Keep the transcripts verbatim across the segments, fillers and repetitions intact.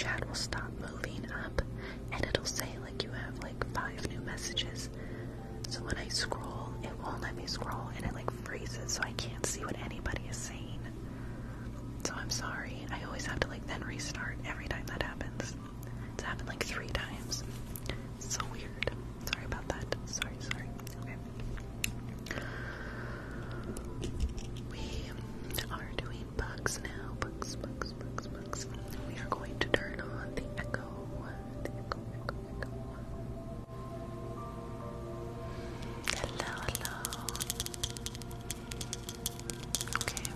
cat will stop moving up and it'll say like you have like five new messages. So when I scroll, it won't let me scroll and it like freezes so I can't see what anybody is saying. So I'm sorry. I always have to like then restart every time that happens. It's happened like three times. It's so weird. Sorry about that. Sorry, sorry. Okay. We are doing bugs now. Bugs, bugs, bugs, bugs. We are going to turn on the echo. The echo, echo, echo. Hello, hello. Okay.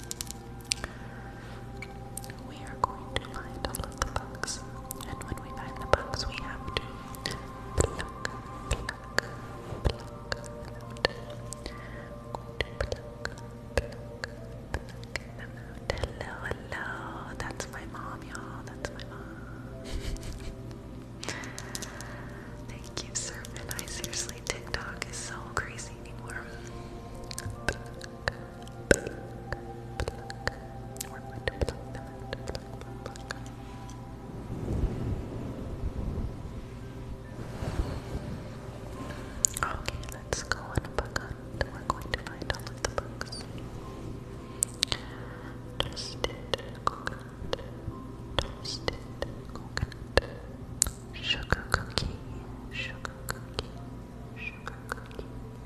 We are going to find all of the bugs. And when we find the bugs, we have to pluck, pluck, pluck out. Hello, hello. That's my mom, y'all. That's my mom. Thank you, Servant. I seriously, TikTok is so crazy anymore. Pluck, pluck, pluck. We're going to pluck them out. Pluck, pluck, pluck. Okay, let's go on a bug hunt. We're going to find all of the bugs. Toasted coconut, toasted coconut, sugar cookie, sugar cookie, sugar cookie.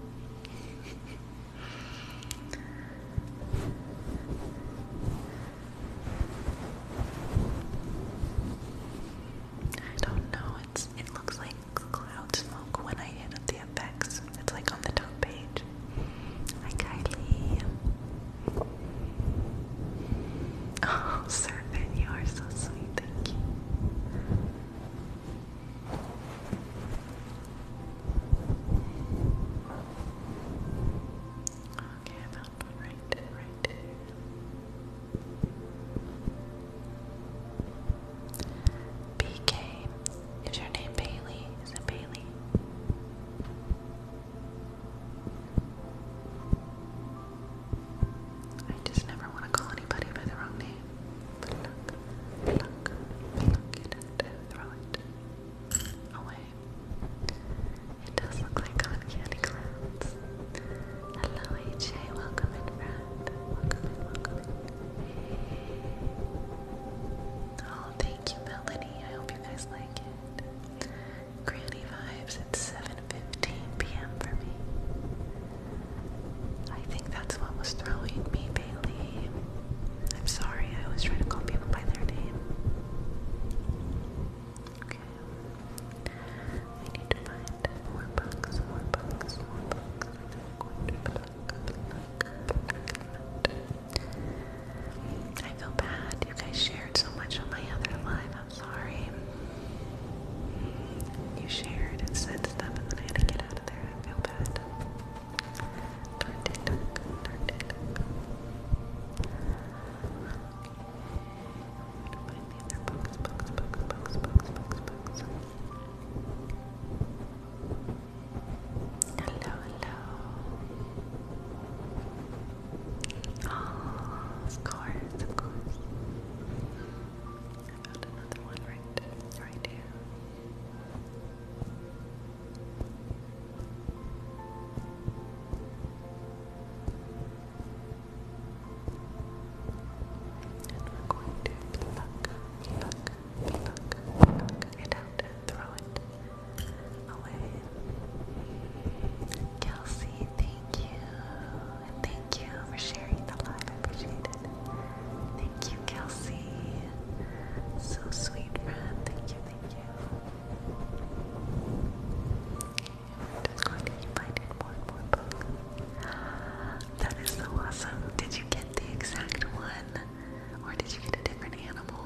I don't know, it's it looks like cloud smoke when I hit the effects. It's like on the top page. Hi Kylie. Oh, Serpent, you are so sweet, thank you. Okay, I found one right there, right there. B K, is your name Bailey? Is it Bailey? I just never want to call anybody by the wrong name. Pluck, pluck, pluck it and throw it away. It does look like cotton candy clouds. Hello A J, welcome in friend. Welcome in, welcome in. Oh, thank you Melanie, I hope you guys like it. Granny vibes at seven fifteen p m for me. I think that's what was throwing me, Bailey. I'm sorry, I always try to call people by their name. Okay. We need to find more bugs, more bugs, more bugs. I'm going to pluck, pluck, pluck. I feel bad. You guys shared so much on my other live. I'm sorry. You shared and said stuff and then I had to get out of there. I feel bad. Darn TikTok, darn TikTok. Find the other bugs, bugs, bugs, bugs, bugs, bugs, bugs. Hello, hello. Oh, of course, of course. I found another one right, right here. And we're going to pluck, pluck, pluck, pluck it out and throw it away. Kelsey, thank you. And thank you for sharing the live. I appreciate it. Thank you, Kelsey. So sweet, friend. Thank you, thank you. I'm just going to keep finding more and more bugs. That is so awesome. Did you get the exact one? Or did you get a different animal?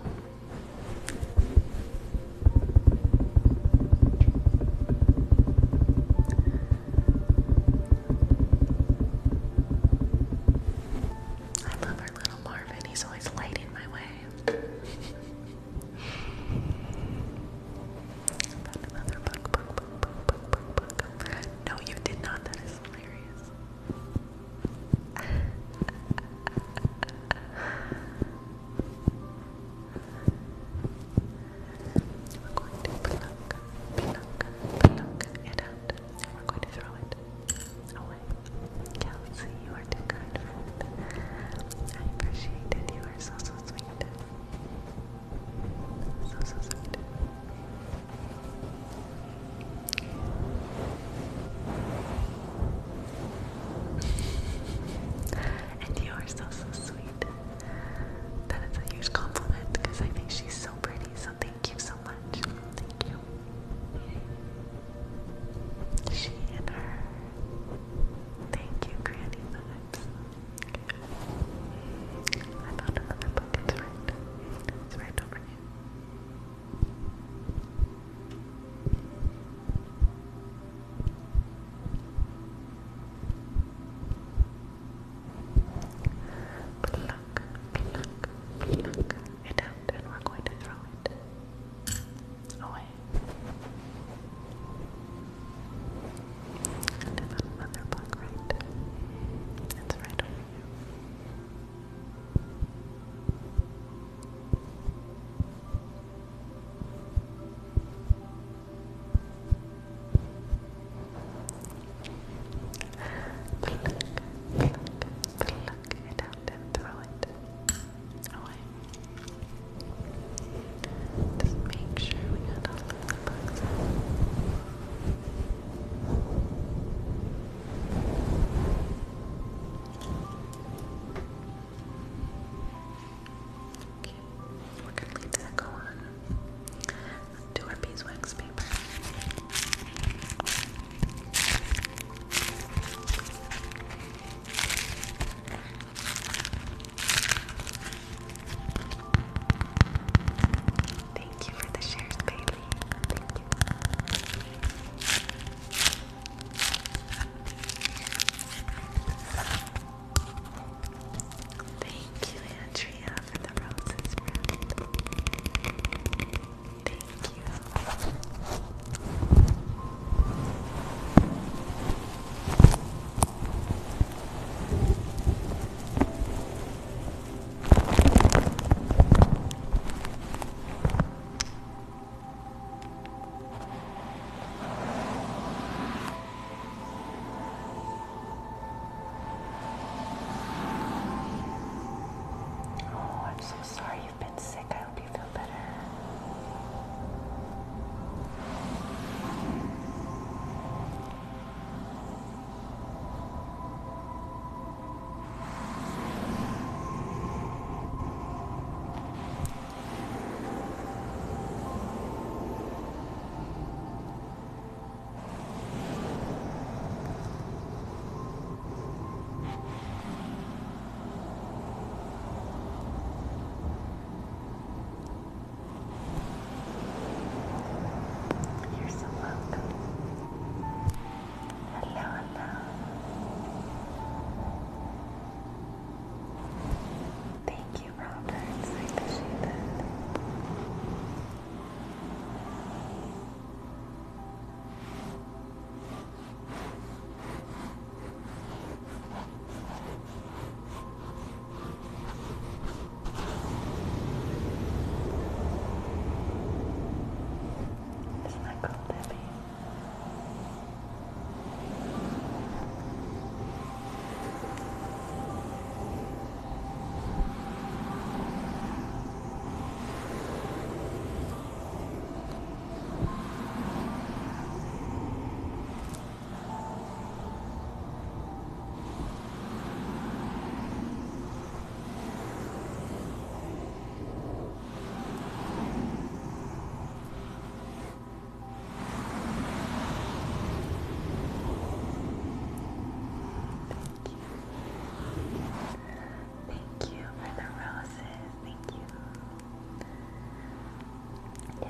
I love our little Marvin. He's always lighting my way.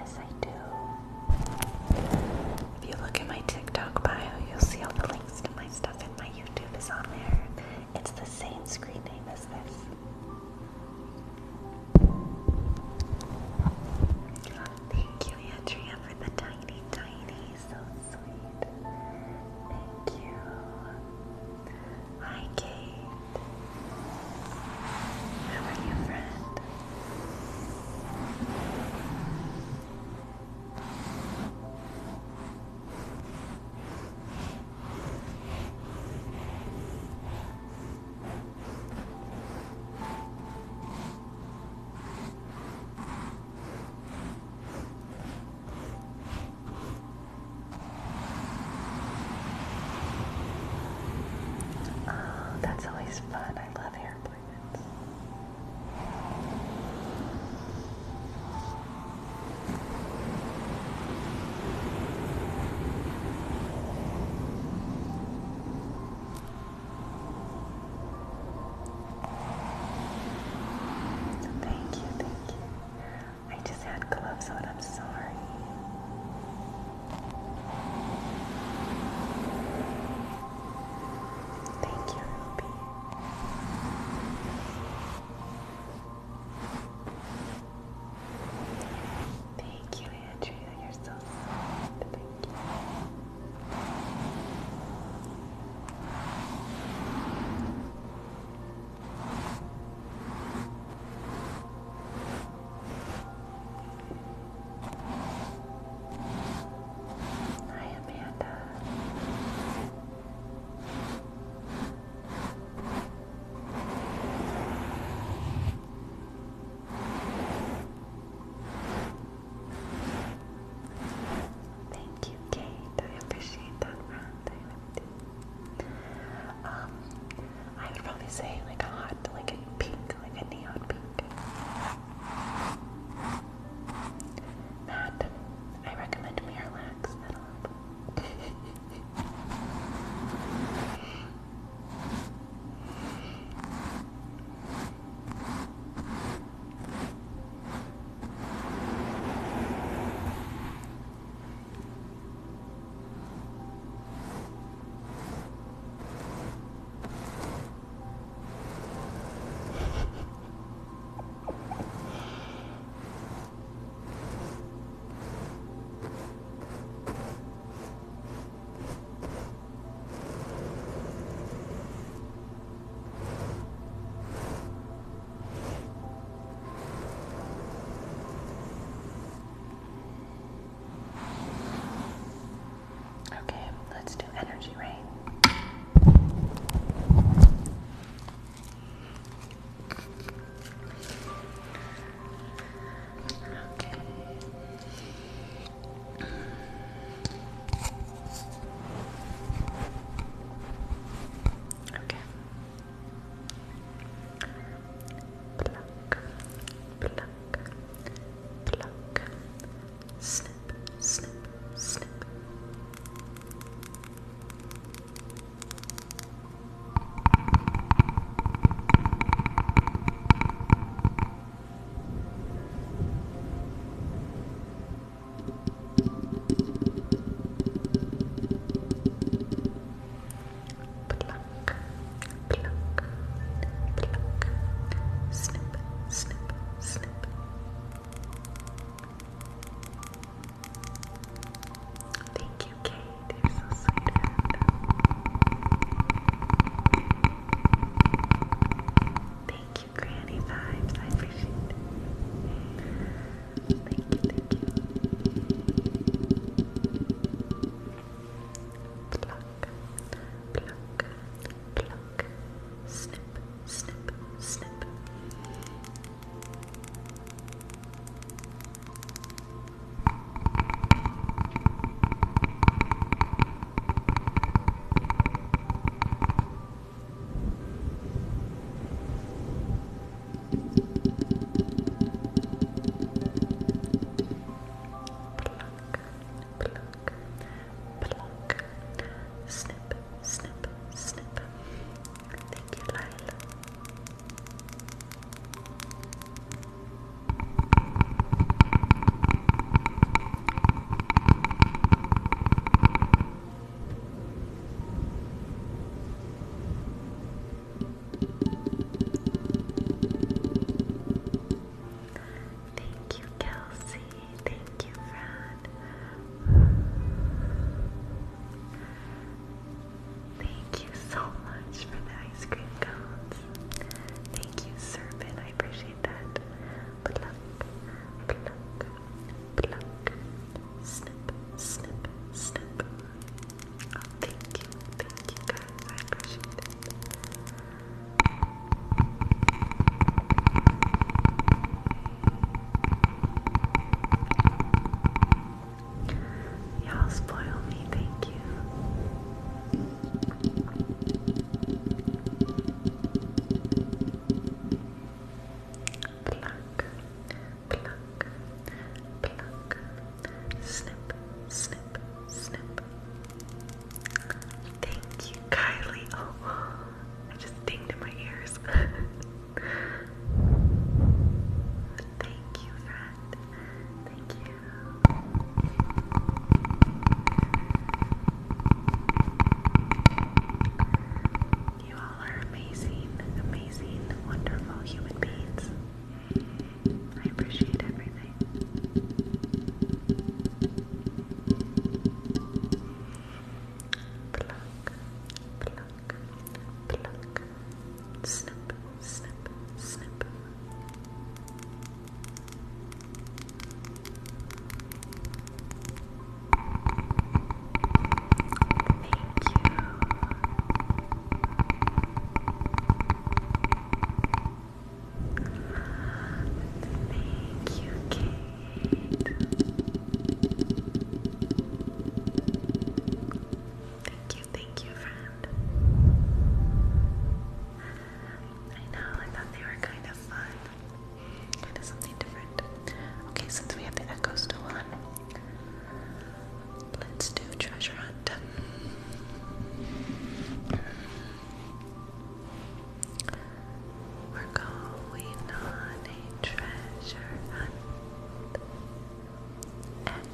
Yes, I do. If you look at my TikTok bio, you'll see all the links to my stuff, and my YouTube is on there. It's the same screen name as this. Thank you, Andrea, for the tiny, tiny. So sweet. Thank you. Hi, Kate. How are you, friend?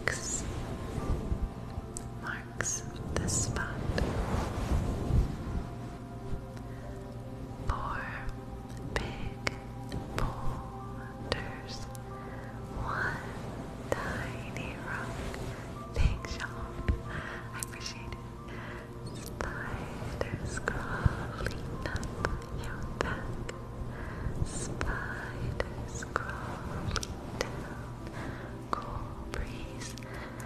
X marks the spot. Four big boulders, one tiny rock. Thanks, y'all. I appreciate it. Spiders crawling up your back. Spiders crawling down. Cool breeze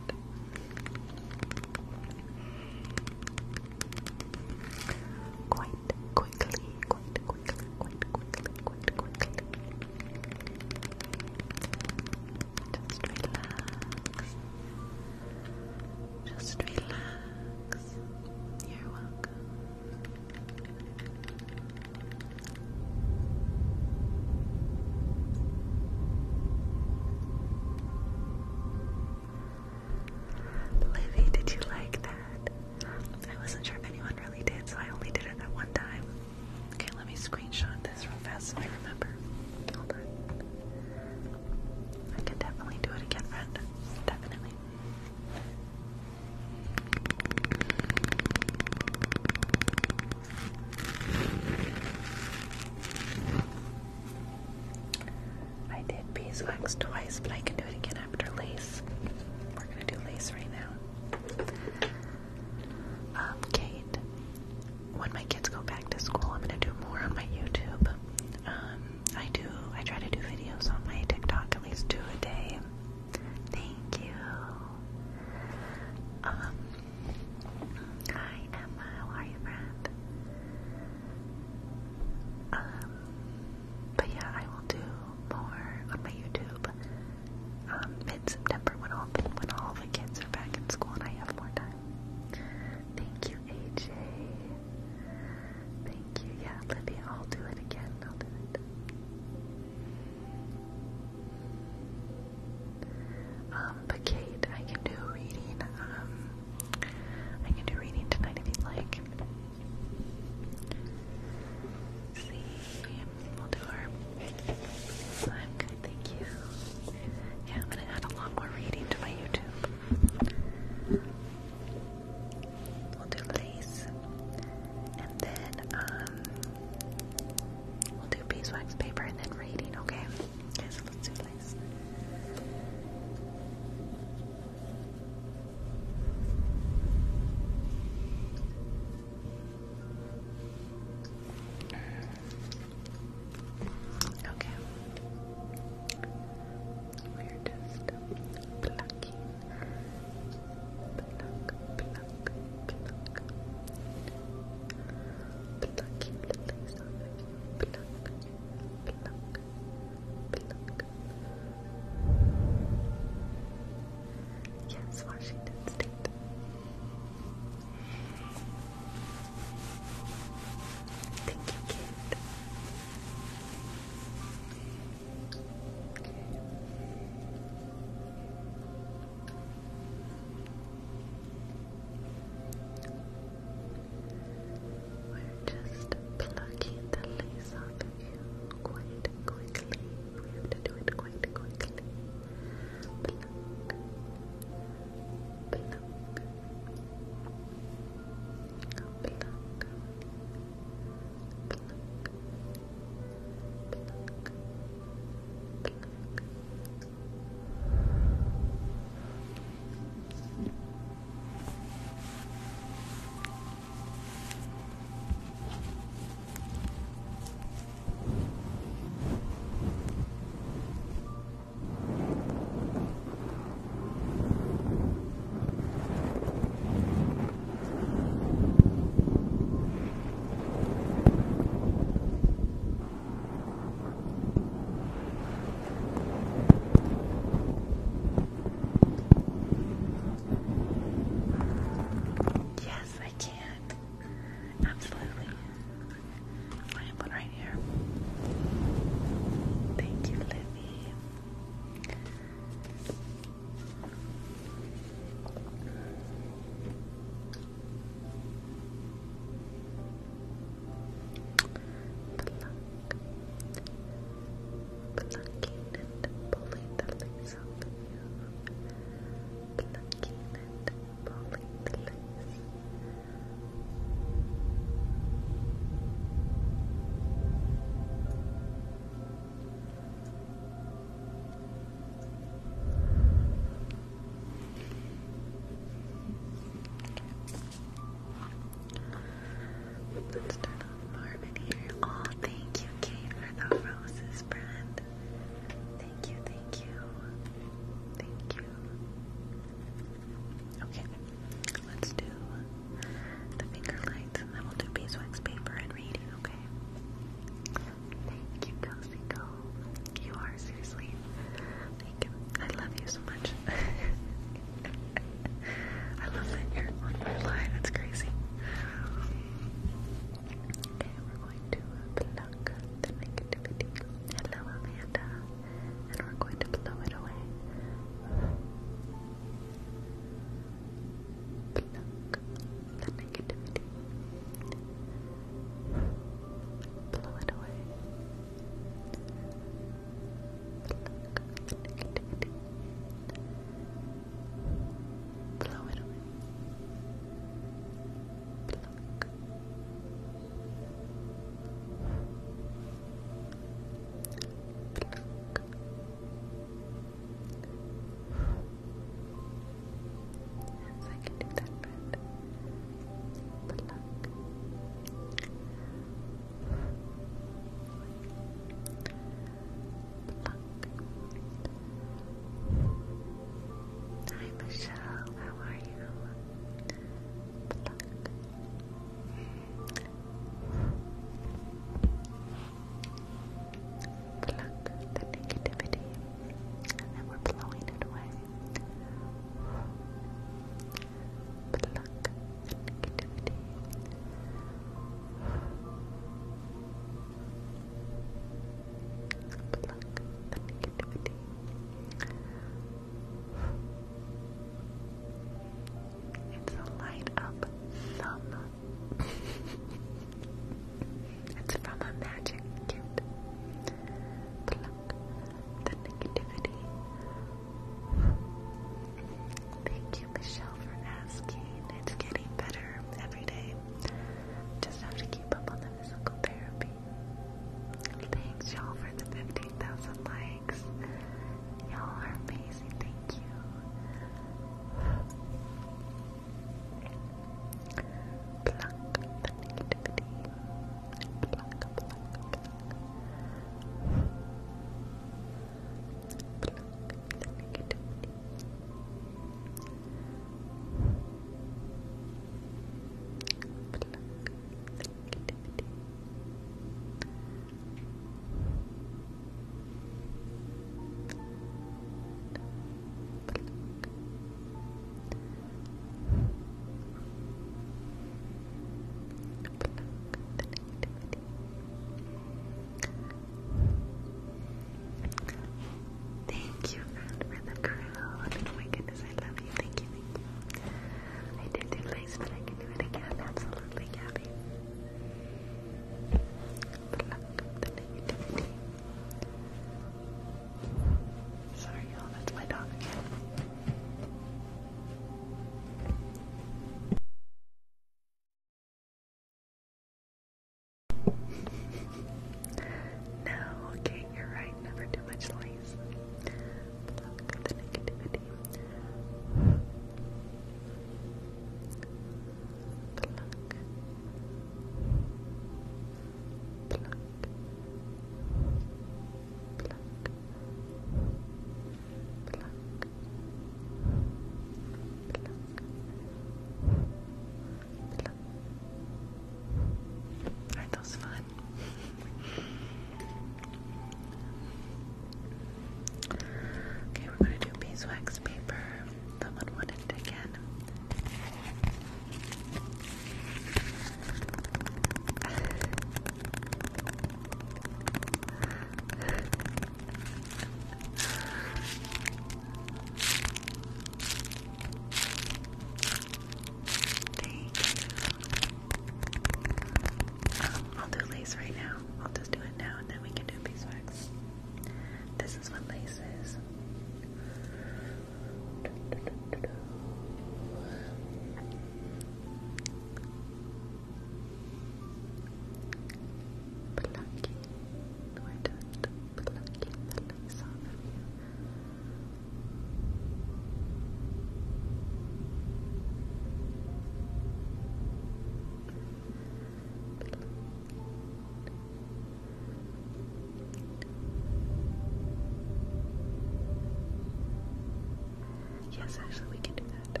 Yes, actually, we can do that.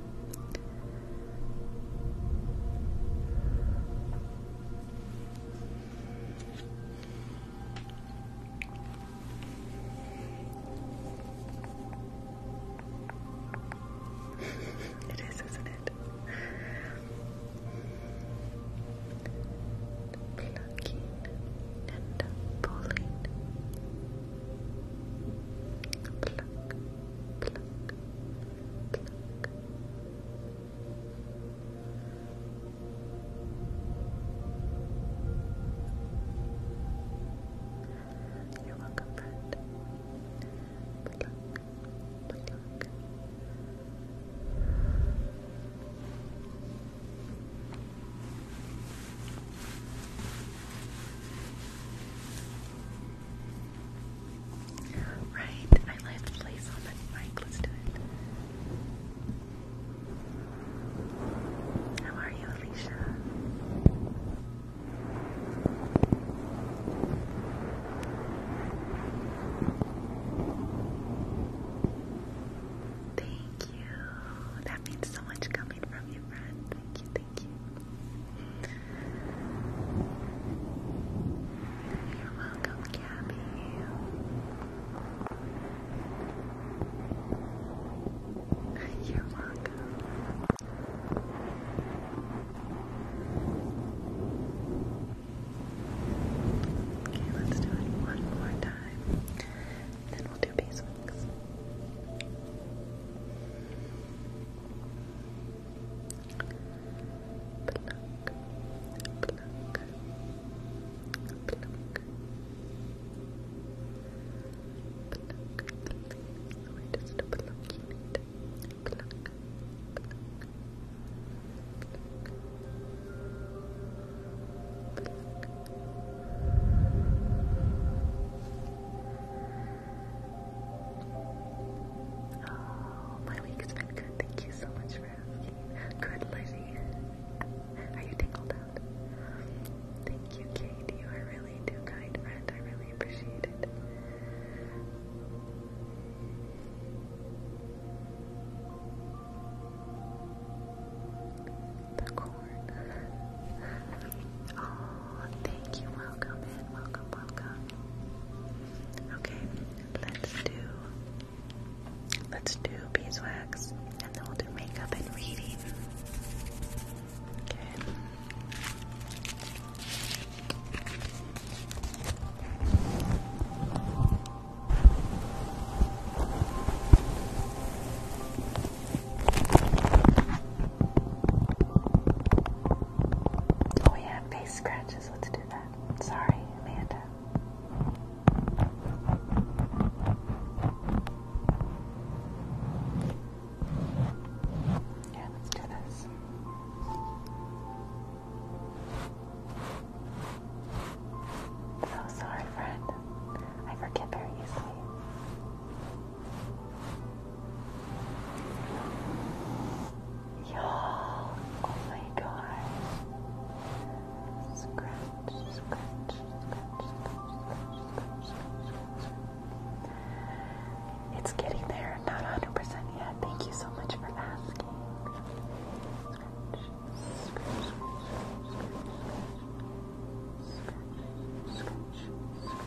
It is, isn't it? Plucking and pulling. Pluck, pluck, pluck. You're welcome, friend. Pluck, pluck. Right, I left place on the mic. Let's do it. How are you, Alicia? Thank you. That means so much coming from you, friend. Thank you, thank you. You're welcome, Gabby. You're welcome. Okay, let's do it one more time. Then we'll do beeswax. Pluck, pluck, pluck. We're just plucking it. Pluck, pluck. Oh, my week has been good. Thank you so much for asking. Good, Lizzie. Are you tingled out? Thank you, Kate. You are really too kind, friend. I really appreciate it. The corn. Oh, thank you. Welcome in. Welcome, welcome. Okay, let's do let's do beeswax, and then we'll do makeup and reading. Okay. Oh yeah, face scratches. Let's do that. Sorry, Amanda. Yeah, let's do this. So sorry, friend. I forget very easily. Y'all, oh my gosh. Scratch, scratch, scratch, scratch, scratch, scratch, scratch. It's getting there, not one hundred percent yet. Thank you so much for asking. Scratch, scratch, scratch, scratch, scratch, scratch.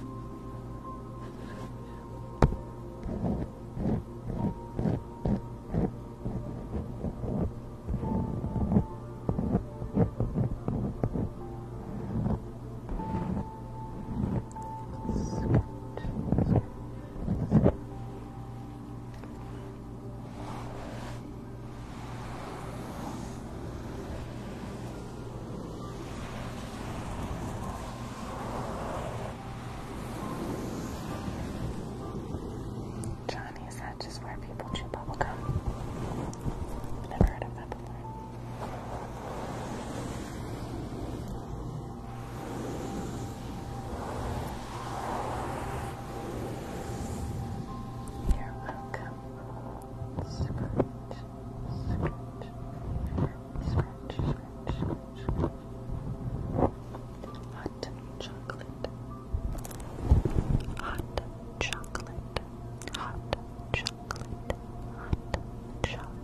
Johnny, is that just where people chew bubblegum? Never heard of that before. You're welcome. Scratch, scratch, scratch, scratch, scratch. Hot chocolate. Hot chocolate. Hot chocolate. Hot chocolate.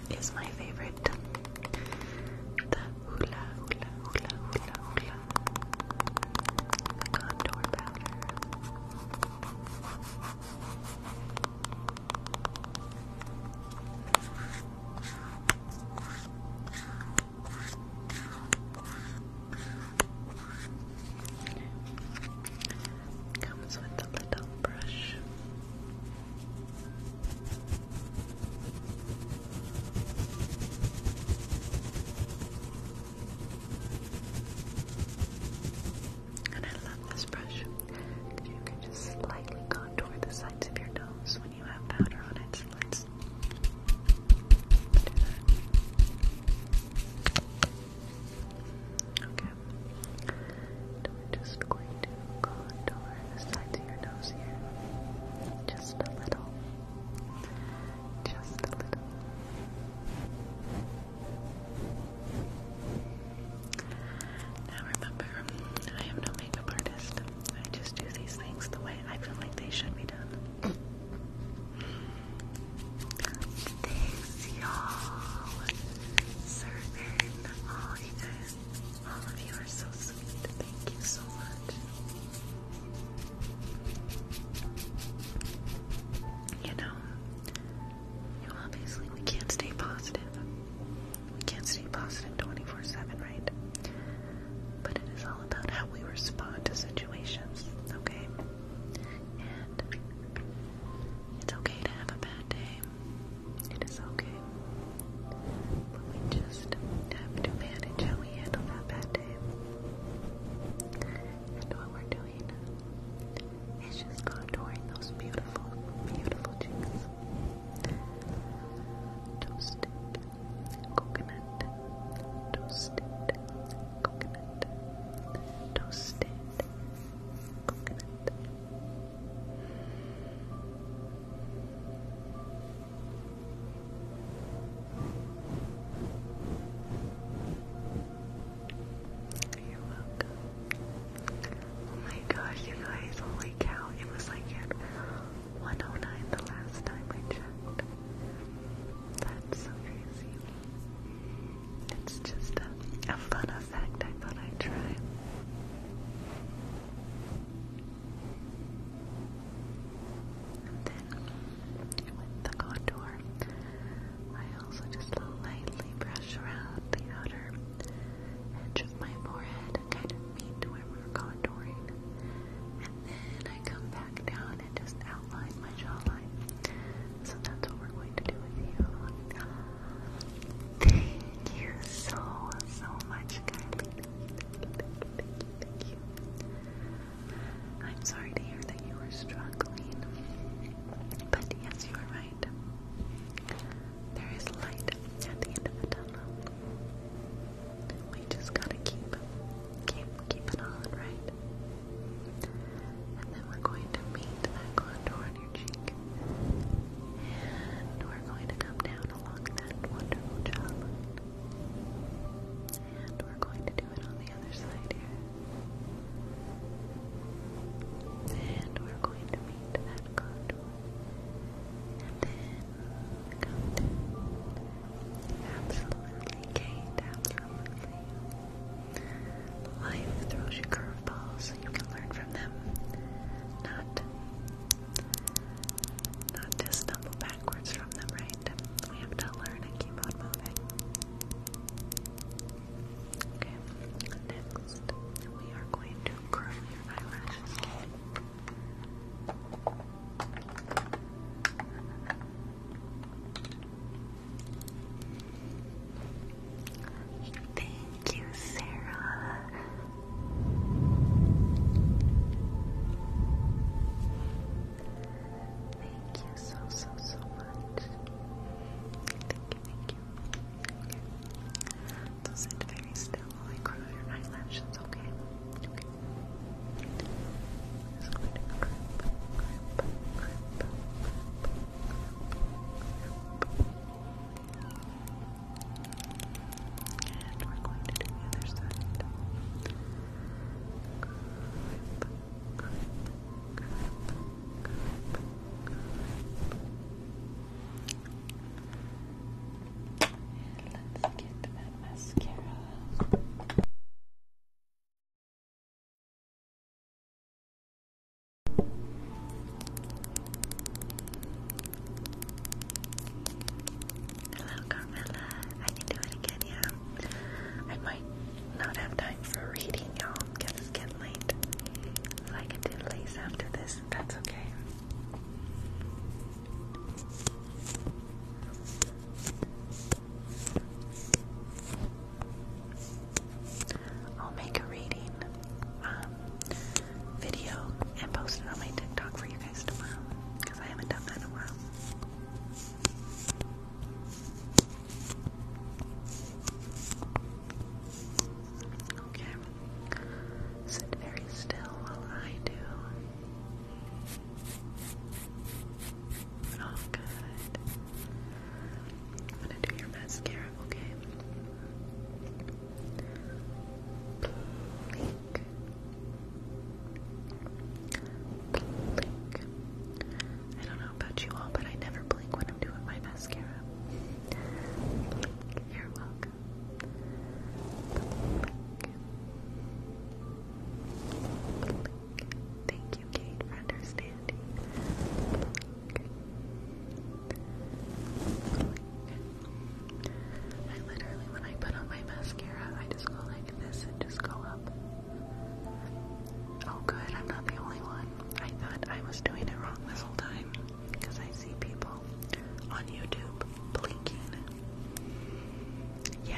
is my favorite. The Hoola Hoola Hoola Hoola Hoola contour powder. Comes with a little brush.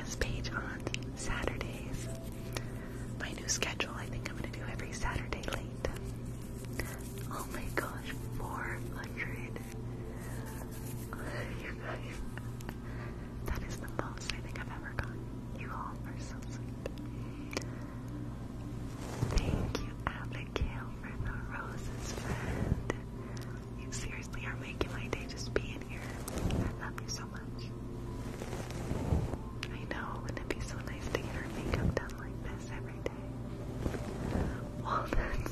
podcast page on Saturdays. My new schedule, I think I'm gonna do every Saturday late. Oh my gosh, four hundred. You guys, that is the most I think I've ever gotten. You all are so sweet. Thank you, Abigail, for the roses, friend. You seriously are making my day just being here. I love you so much. I know, wouldn't it be so nice to get our makeup done like this every day? Walden,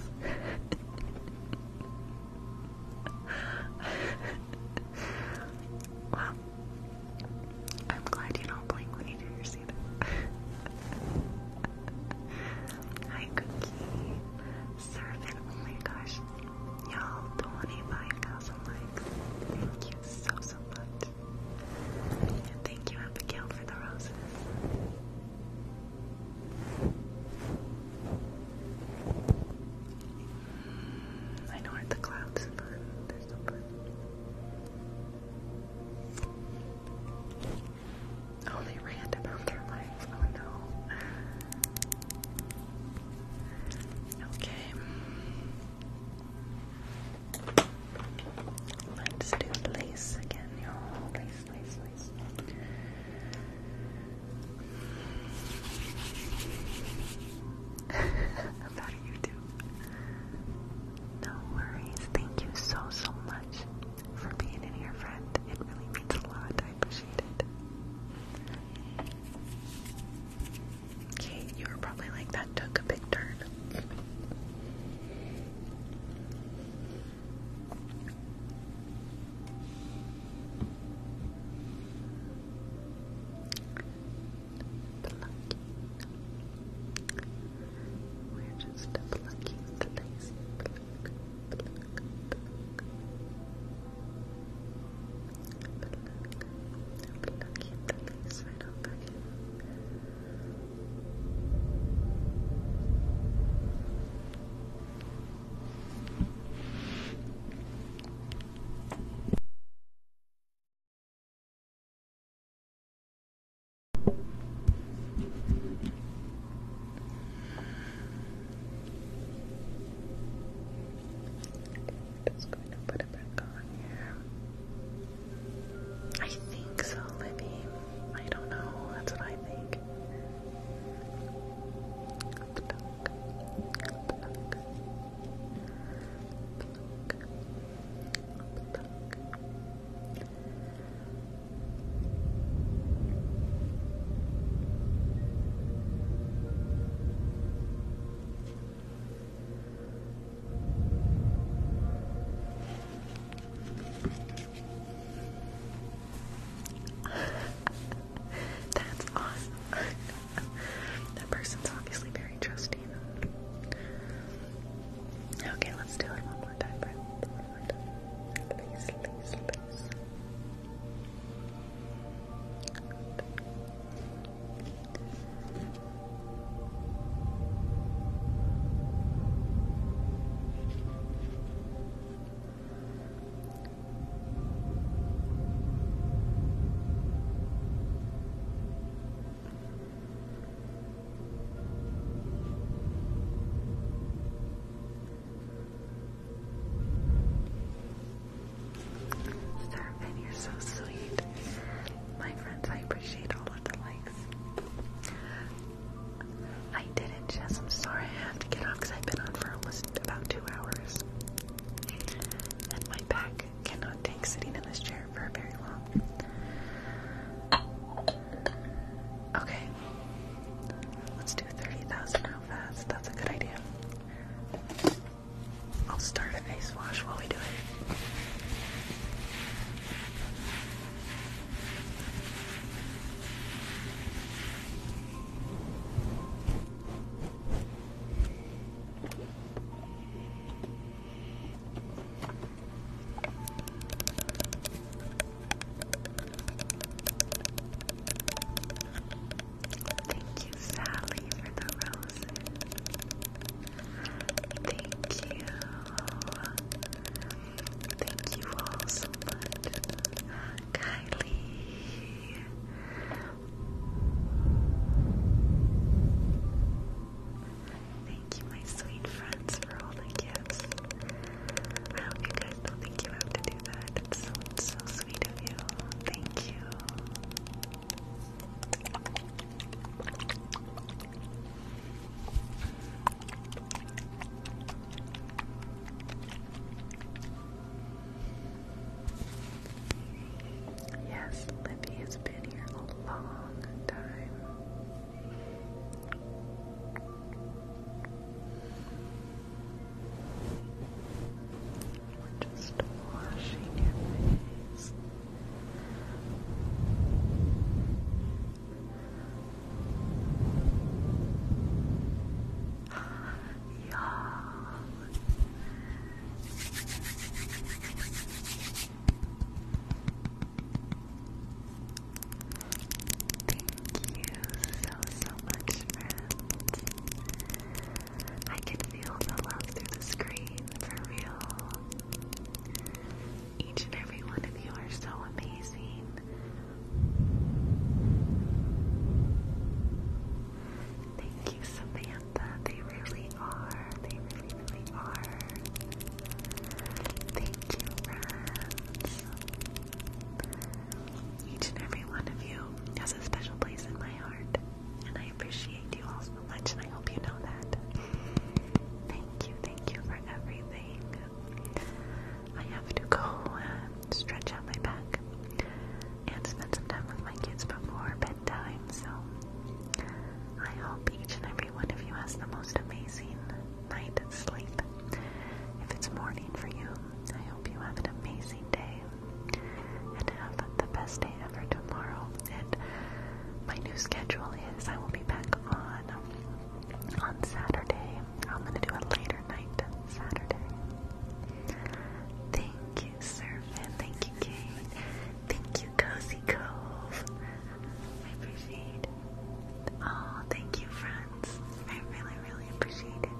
guys, I will be back on on Saturday. I'm gonna do a later night Saturday. Thank you, Servant. Thank you, Kate. Thank you, Cozy Cove. I appreciate it. Oh, thank you, friends. I really, really appreciate it.